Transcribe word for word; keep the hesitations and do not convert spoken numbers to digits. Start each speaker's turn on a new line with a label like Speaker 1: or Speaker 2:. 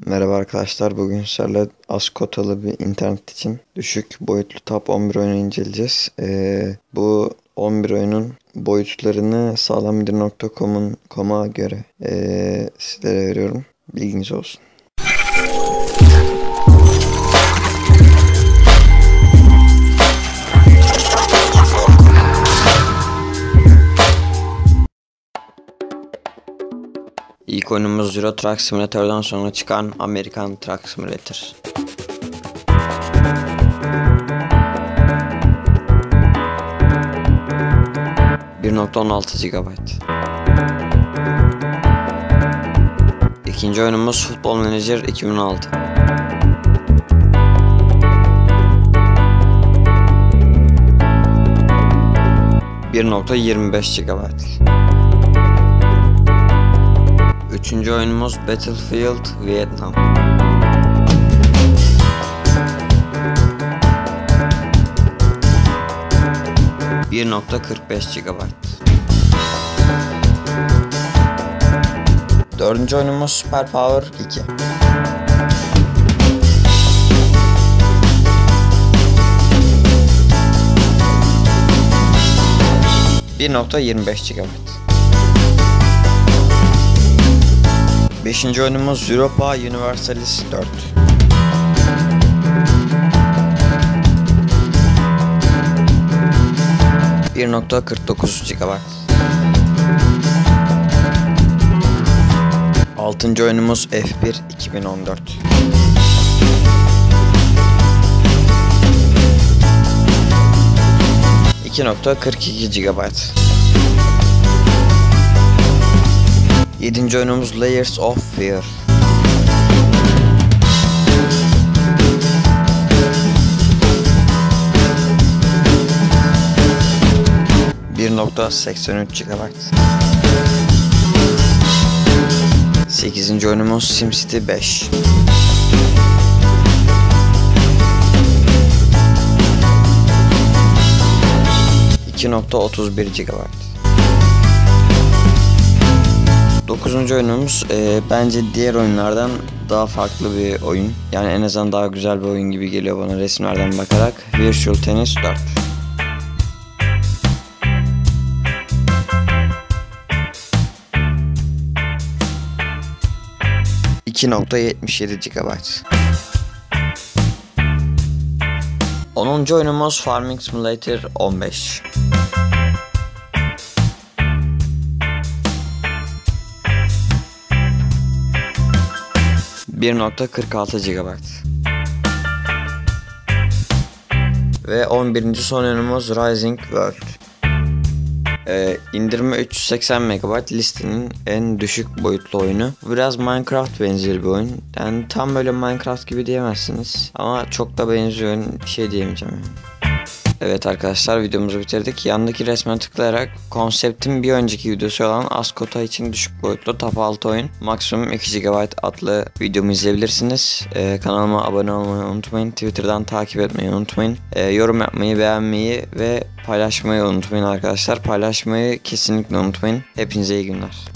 Speaker 1: Merhaba arkadaşlar, bugün sizlerle az kotalı bir internet için düşük boyutlu top on bir oyunu inceleyeceğiz. Ee, bu on bir oyunun boyutlarını sağlamvideor nokta com'un com'a göre ee, sizlere veriyorum. Bilginiz olsun. İlk oyunumuz Euro Truck Simulator'dan sonra çıkan American Truck Simulator. bir nokta on altı gigabayt. İkinci oyunumuz Football Manager iki bin on altı. bir nokta yirmi beş gigabayt. Üçüncü oyunumuz Battlefield Vietnam. bir nokta kırk beş gigabayt. Dördüncü oyunumuz Superpower iki. bir nokta yirmi beş gigabayt. Beşinci oyunumuz Europa Universalis dört. bir nokta kırk dokuz gigabayt. Altıncı oyunumuz F bir iki bin on dört. iki nokta kırk iki gigabayt. Yedinci oyunumuz Layers of Fear. bir nokta seksen üç gigabayt. Sekizinci oyunumuz SimCity beş. iki nokta otuz bir gigabayt. Dokuzuncu oyunumuz e, bence diğer oyunlardan daha farklı bir oyun. Yani en azından daha güzel bir oyun gibi geliyor bana resimlerden bakarak. Virtual Tennis dört. iki nokta yetmiş yedi gigabayt. onuncu oyunumuz Farming Simulator on beş. bir nokta kırk altı gigabayt. Ve on birinci son oyunumuz Rising World. Ee, indirme üç yüz seksen megabayt, listenin en düşük boyutlu oyunu. Biraz Minecraft benzeri bir oyun. Yani tam böyle Minecraft gibi diyemezsiniz. Ama çok da benziyor, bir şey diyemeyeceğim yani. Evet arkadaşlar, videomuzu bitirdik. Yandaki resme tıklayarak konseptin bir önceki videosu olan Ascota için düşük boyutlu top altı oyun maksimum iki gigabayt adlı videomu izleyebilirsiniz. Ee, kanalıma abone olmayı unutmayın. Twitter'dan takip etmeyi unutmayın. Ee, yorum yapmayı, beğenmeyi ve paylaşmayı unutmayın arkadaşlar. Paylaşmayı kesinlikle unutmayın. Hepinize iyi günler.